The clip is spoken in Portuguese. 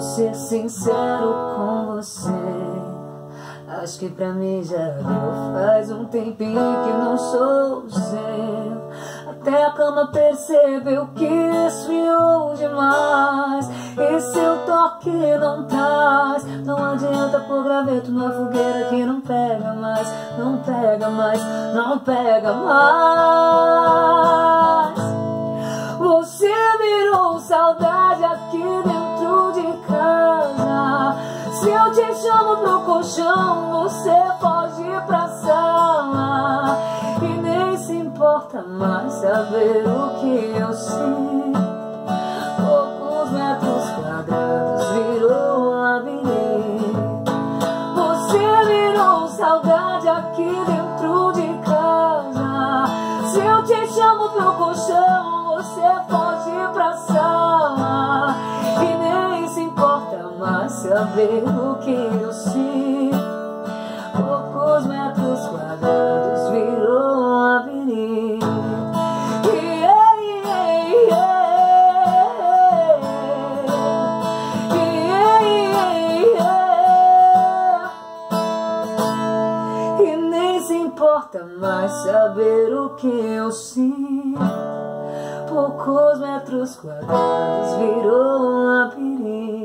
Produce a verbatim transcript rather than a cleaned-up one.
ser sincero com você, acho que pra mim já deu. Faz um tempinho que não sou seu. Até a cama percebeu que esfriou demais. E seu toque não traz. Não adianta pôr graveto na fogueira que não pega mais. Não pega mais, não pega mais. Você virou saudade aqui dentro de casa. Se eu te chamo pro colchão, você pode ir pra sala. E nem se importa mais saber o que eu sinto. Poucos metros quadrados virou um labirinto. Você virou saudade aqui dentro de casa. Se eu te chamo pro colchão, você pode ir pra sala. E nem se importa mais saber o que eu sinto. Poucos metros quadrados virou um labirinto. Yeah, yeah, yeah. Yeah, yeah, yeah. E nem se importa mais saber o que eu sinto. Poucos metros quadrados virou um labirinto.